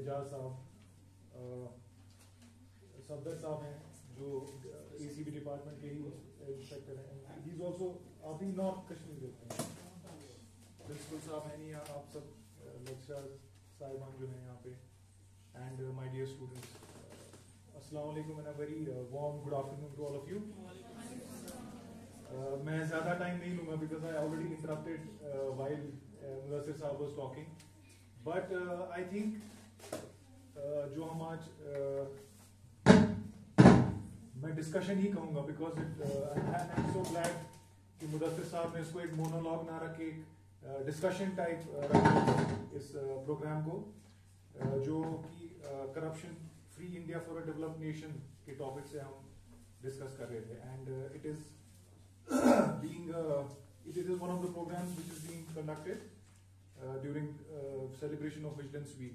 एजाज साहब, सफदर साहब हैं जो ACB डिपार्टमेंट के ही इंस्पेक्टर हैं, ही इज ऑल्सो आप ही नॉर्थ कश्मीर देते हैं, प्रिंसिपल साहब हैं नहीं, आप सब लेक्चरर साहिबान जो हैं यहाँ पे, एंड माय डियर स्टूडेंट्स, अस्सलाम वालेकुम and a very warm good afternoon to all of you. मैं ज़्यादा टाइम नहीं लूँगा because I already interrupted while Mudassir साहब was talking, but I think जो हम आज मैं डिस्कशन ही कहूँगा because I am so glad कि मुदस्सिर साहब ने इसको एक मोनोलॉग ना रखे, एक डिस्कशन टाइप रखे इस प्रोग्राम को, जो कि corruption free India for a developed nation के टॉपिक से हम डिस्कस कर रहे थे, and it is one of the programs which is being conducted during celebration of Vigilance Week.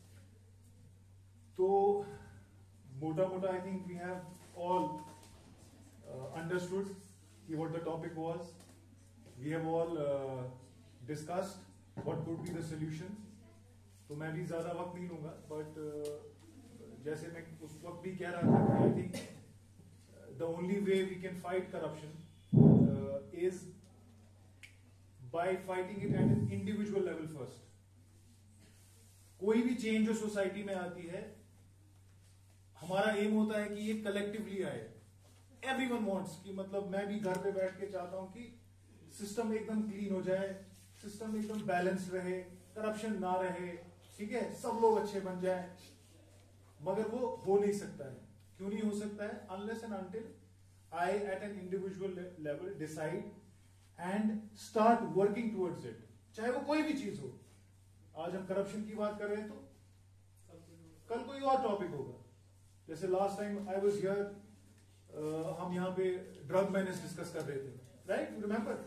So mota I think we have all understood what the topic was. We have all discussed what could be the solution. तो मैं भी ज़्यादा वक्त नहीं लूँगा, but जैसे मैं उस वक्त भी कह रहा था कि I think the only way we can fight corruption is by fighting it at an individual level first. कोई भी चेंज जो सोसाइटी में आती है, हमारा एम होता है कि ये कलेक्टिवली आए। एवरीवन वांट्स कि मतलब मैं भी घर पे बैठ के चाहता हूं कि सिस्टम एकदम क्लीन हो जाए, सिस्टम एकदम बैलेंस रहे, करप्शन ना रहे, ठीक है, सब लोग अच्छे बन जाए, मगर वो हो नहीं सकता है। क्यों नहीं हो सकता है? Unless and until I at an individual level decide and start working towards it, चाहे वो कोई भी चीज हो। आज हम करप्शन की बात कर रहे हैं तो कल कोई और टॉपिक होगा, जैसे last time I was here, हम यहाँ पे ड्रग मैनेज डिस्कस कर रहे थे, राइट, यू रिमेंबर?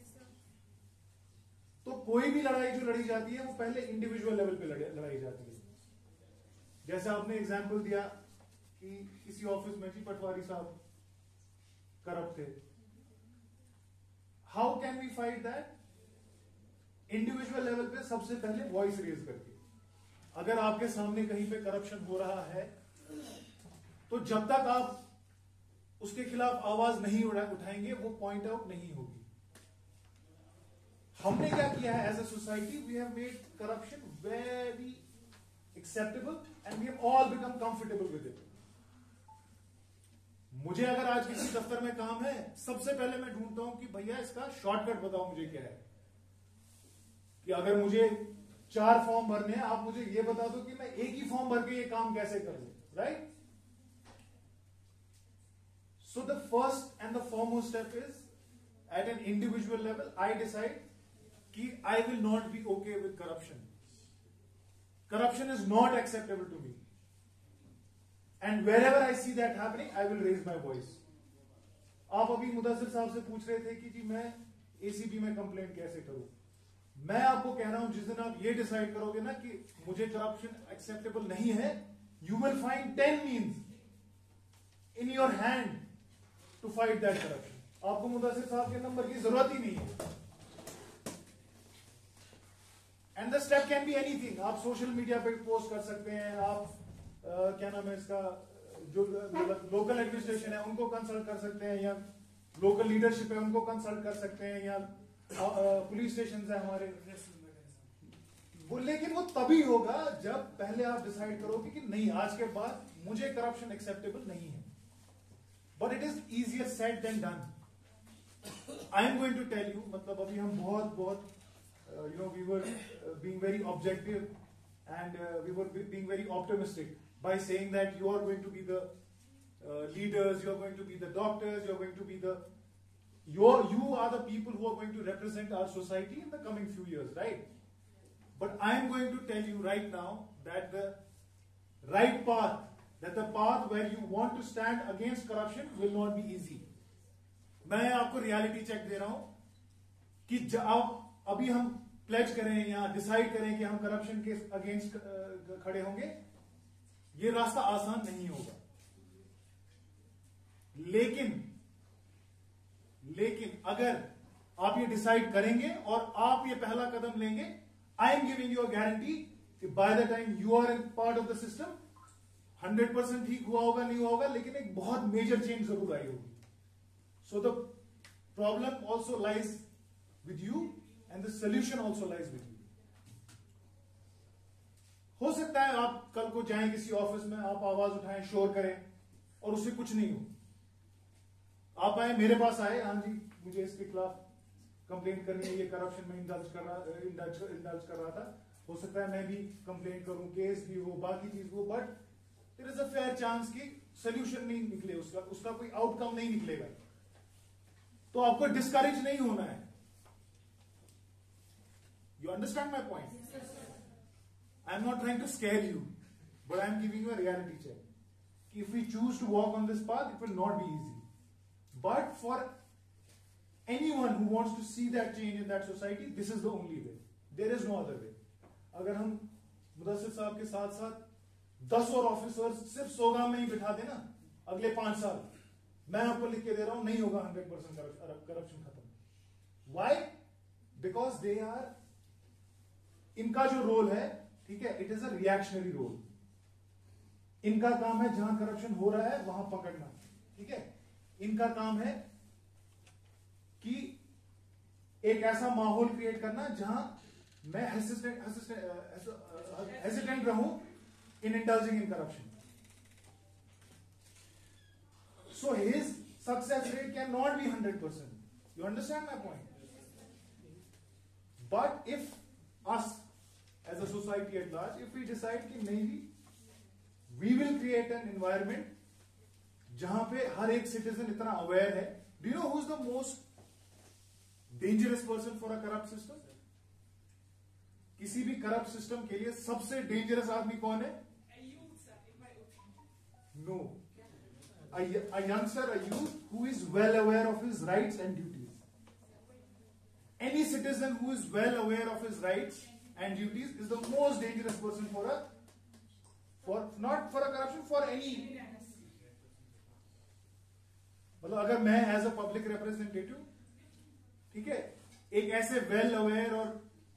तो कोई भी लड़ाई जो लड़ी जाती है वो पहले इंडिविजुअल लेवल पे लड़ाई जाती है। जैसे आपने एग्जाम्पल दिया कि किसी ऑफिस में जी पटवारी साहब करप्ट थे, how can we fight that? Individual level पे सबसे पहले वॉइस रेज करके। अगर आपके सामने कहीं पे करप्शन हो रहा है तो जब तक आप उसके खिलाफ आवाज नहीं उठाएंगे वो पॉइंट आउट नहीं होगी। हमने क्या किया है as a society? We have made corruption very acceptable and we have all become comfortable with it. मुझे अगर आज किसी दफ्तर में काम है, सबसे पहले मैं ढूंढता हूं कि भैया इसका शॉर्टकट बताओ मुझे क्या है। कि अगर मुझे 4 फॉर्म भरने हैं, आप मुझे ये बता दो कि मैं एक ही फॉर्म भर के ये काम कैसे करूं, right? So the first and the foremost step is at an individual level I decide कि I will not be okay with corruption. Corruption is not acceptable to me, and wherever I see that happening, I will raise my voice. आप अभी मुदस्सिर साहब से पूछ रहे थे कि जी मैं ACB में कंप्लेंट कैसे करूं। मैं आपको कह रहा हूं जिस दिन आप ये डिसाइड करोगे ना कि मुझे करप्शन एक्सेप्टेबल नहीं है, you will find 10 means in your hand to fight that corruption. आपको मुदस्सिर साहब के नंबर की जरूरत ही नहीं है। And the step can be anything. आप सोशल मीडिया पे पोस्ट कर सकते हैं, आप क्या नाम है इसका, जो लोकल एडमिनिस्ट्रेशन है उनको कंसल्ट कर सकते हैं, या लोकल लीडरशिप है उनको कंसल्ट कर सकते हैं, या पुलिस स्टेशन है हमारे वो। लेकिन वो तभी होगा जब पहले आप डिसाइड करोगे कि नहीं, आज के बाद मुझे करप्शन एक्सेप्टेबल नहीं है। But it is easier said than done. I am going to tell you, मतलब अभी हम बहुत you know we were being very objective and we were being very optimistic by saying that you are going to be the leaders, you are going to be the doctors, you are going to be you are the people who are going to represent our society in the coming few years, right? But I am going to tell you right now that the right path, that the path where you want to stand against corruption will not be easy. मैं आपको reality check दे रहा हूं कि अभी हम pledge करें या decide करें कि हम करप्शन के अगेंस्ट खड़े होंगे, ये रास्ता आसान नहीं होगा। लेकिन अगर आप ये डिसाइड करेंगे और आप ये पहला कदम लेंगे, I am giving you a guarantee by the time you are in part of the system 100% ठीक हुआ होगा, नहीं हुआ होगा, लेकिन एक बहुत मेजर चेंज जरूर आई होगी. So the problem also lies with you and the solution also lies with you. हो सकता है आप कल को जाएं किसी ऑफिस में, आप आवाज उठाएं, शोर करें और उससे कुछ नहीं हो. आप आए, मेरे पास आए, हाँ जी मुझे इसके खिलाफ कंप्लेंट करनी है, ये करप्शन में इंडल्ज कर रहा था. हो सकता है मैं भी कंप्लेंट करूं, केस भी हो, बाकी चीज हो, but there is a fair chance कि सोल्यूशन नहीं निकले, उसका कोई आउटकम नहीं निकलेगा. तो आपको डिस्करेज नहीं होना है. You understand my point? I am not trying to scare you, but I am giving you a reality check. If we choose to walk on this path, it will not be easy. But for anyone who wants to see that change in that society, this is the only way. There is no other way. अगर हम मुदस्सिर साहब के साथ साथ 10 और officers सिर्फ सोगाम में ही बिठा देना अगले 5 साल, मैं आपको लिख के दे रहा हूं, नहीं होगा 100% करप्शन खत्म. Why? Because they are, इनका जो रोल है, ठीक है, it is a reactionary role. इनका काम है जहां करप्शन हो रहा है वहां पकड़ना, ठीक है. इनका काम है कि एक ऐसा माहौल क्रिएट करना जहां मैं हेसिटेंट रहूं in indulging in corruption. So his success rate can not be 100%. You understand my point? But if us as a society at large, if we decide कि नहीं, we will create an environment जहां पे हर एक citizen इतना aware है. Do you know who is the most dangerous person for a corrupt system? किसी भी corrupt system के लिए सबसे डेंजरस आदमी कौन है? No. A youngster, a youth who is well aware of his rights and duties. Any citizen who is well aware of his rights and duties is the most dangerous person for a not for a corruption, for any. मतलब अगर मैं as a public representative, ठीक है, एक ऐसे well aware और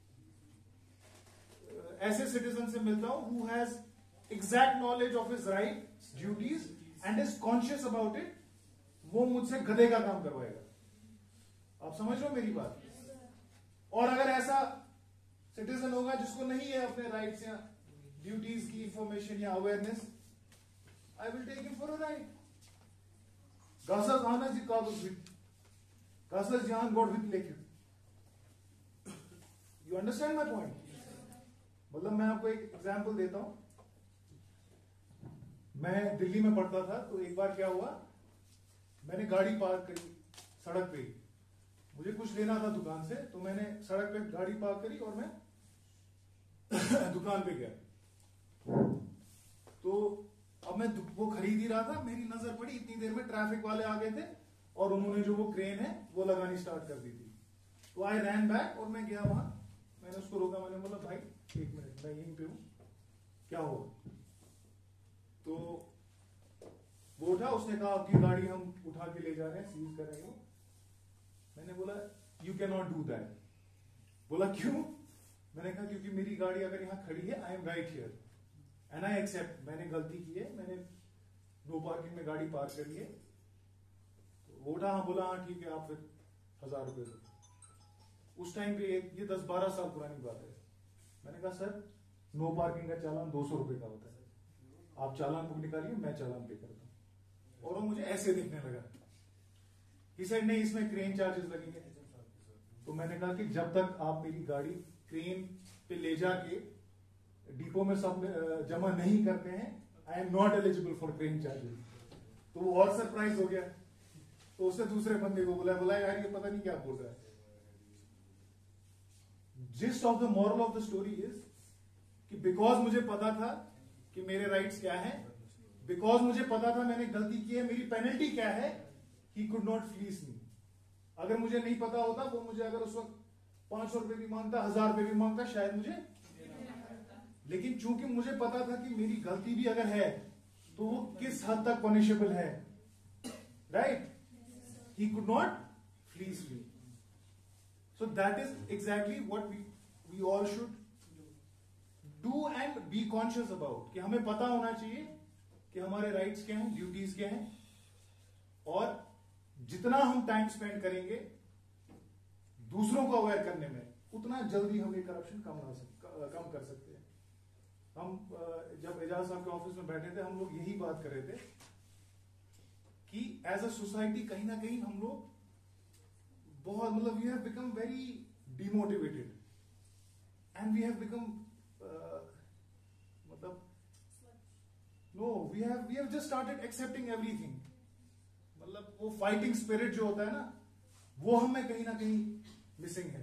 ऐसे citizen से मिलता हूं who has exact knowledge of his right, duties and is conscious about it, वो मुझसे गधे का काम करवाएगा. आप समझ रहे हो मेरी बात? और अगर ऐसा सिटीजन होगा जिसको नहीं है अपने राइट्स या ड्यूटीज की इंफॉर्मेशन या awareness, I will take him for a ride. Gasas Anas ji kabus with. Gasas Jan got with lekit. You understand my point? मतलब मैं आपको एक एग्जांपल देता हूं. मैं दिल्ली में पढ़ता था, तो एक बार क्या हुआ, मैंने गाड़ी पार्क करी सड़क पे. मुझे कुछ लेना था दुकान से, तो मैंने सड़क पे गाड़ी पार्क करी और मैं दुकान पे गया. तो अब मैं वो खरीद ही रहा था, मेरी नजर पड़ी, इतनी देर में ट्रैफिक वाले आ गए थे और उन्होंने जो वो क्रेन है वो लगानी स्टार्ट कर दी थी. तो आई रैन बैक और मैं गया वहां, मैंने उसको रोका, मैंने बोला भाई 1 मिनट, मैं यहीं पे हूं, क्या हुआ? तो वो उठा, उसने कहा आपकी गाड़ी हम उठा के ले जा रहे हैं, सीज कर रहे हैं. मैंने बोला you can not do that. बोला क्यों? मैंने कहा क्योंकि मेरी गाड़ी अगर यहां खड़ी है, I am right here and I accept, मैंने गलती की है, मैंने नो पार्किंग में गाड़ी पार्क करी है. तो वो उठा, हाँ, बोला हाँ ठीक है, आप फिर 1000 रुपए दो. उस टाइम पे ये 10-12 साल पुरानी बात है. मैंने कहा सर, नो पार्किंग का चालान 200 रुपए का होता है, आप चालान बुक निकालिए, मैं चालान पे करता हूं. और वो मुझे ऐसे देखने लगा. ही सेड नहीं, इसमें क्रेन चार्जेस लगेंगे. तो मैंने कहा कि जब तक आप मेरी गाड़ी क्रेन पे ले जाके डिपो में सब जमा नहीं करते हैं, I am not eligible for crane charges. तो वो और सरप्राइज हो गया. तो उसने दूसरे बंदे को बोला यार ये पता नहीं क्या बोल रहा है. Gist of the moral of the story is कि बिकॉज मुझे पता था कि मेरे राइट्स क्या हैं, बिकॉज मुझे पता था मैंने गलती की है, मेरी पेनल्टी क्या है, he could not fleece me. अगर मुझे नहीं पता होता, वो मुझे अगर उस वक्त 500 रुपए भी मांगता, 1000 रुपए भी मांगता, शायद मुझे, लेकिन चूंकि मुझे पता था कि मेरी गलती भी अगर है तो वो किस हद तक पनिशेबल है, right, he could not fleece me. So that is exactly what we all should do be conscious about कि हमें पता होना चाहिए कि हमारे राइट्स क्या हैं, ड्यूटीज क्या हैं, और जितना हम टाइम स्पेंड करेंगे दूसरों को अवेयर करने में, उतना जल्दी हम ये करप्शन कम कर सकते हैं। हम जब एजाज साहब के ऑफिस में बैठे थे, हम लोग यही बात कर रहे थे कि एज अ सोसाइटी कहीं ना कहीं हम लोग बहुत, मतलब we have become very demotivated and we have become मतलब no we have just started accepting everything. मतलब वो फाइटिंग स्पिरिट जो होता है ना, वो हमें कहीं ना कहीं मिसिंग है।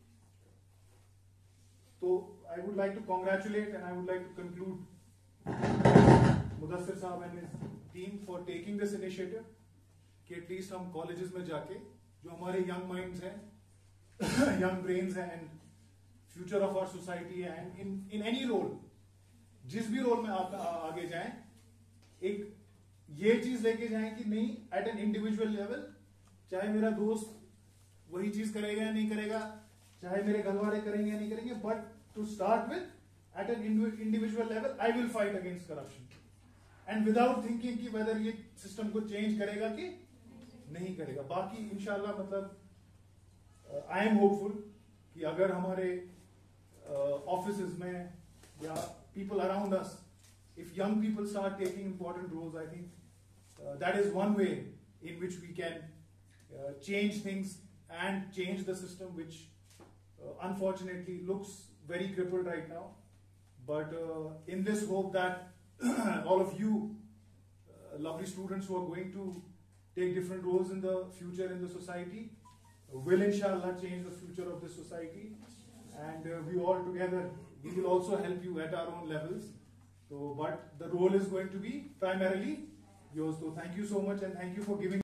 तो I would like to congratulate and I would like to conclude Mudassir साहब and his team for taking this initiative कि एटलीस्ट हम कॉलेजेस में जाके जो हमारे यंग माइंड्स हैं, यंग ब्रेन्स हैं, and future of our society है, एंड इन एनी रोल, जिस भी रोल में आप आगे जाएं, एक ये चीज लेके जाएं कि नहीं, एट एन इंडिविजुअल लेवल, चाहे मेरा दोस्त वही चीज करेगा या नहीं करेगा, चाहे मेरे घर वाले करेंगे या नहीं करेंगे, but to start with at an individual level I will fight against corruption, and without thinking कि वेदर ये सिस्टम को चेंज करेगा कि नहीं करेगा। बाकी इंशाल्लाह मतलब आई एम होपफुल कि अगर हमारे ऑफिसेज में या people around us, if young people start taking important roles, I think that is one way in which we can change things and change the system, which unfortunately looks very crippled right now. But in this hope that all of you lovely students who are going to take different roles in the future in the society will inshallah change the future of this society, and we all together, we will also help you at our own levels. So, but the role is going to be primarily yours. So thank you so much, and thank you for giving